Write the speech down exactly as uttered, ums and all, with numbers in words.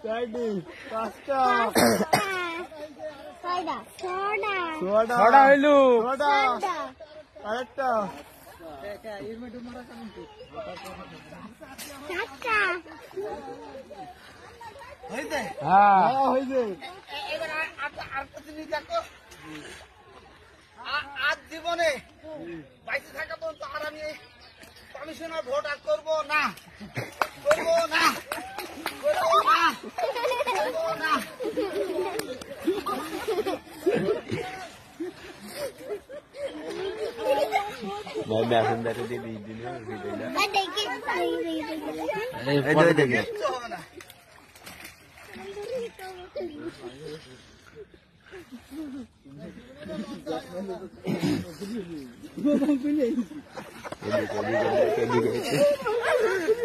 চারটি পাঁচটা ছয়টা ছয়টা ছটা ছটা হইলো ছটা আরেকটা সাতটা হইছে হ্যাঁ হ্যাঁ হইছে এবার আরেকটা জিনিস দেখো, আ- আজ জীবনে বাইশে থাকা পর্যন্ত আর আমি কমিশনার ভোট আর করবো না, করবো না, করবো না, করবো না। मैं मैं सुंदर दे दी दी ना আর দেখি এই দেখে কিচ্ছু হবে না। এদিকে এদিকে এদিকে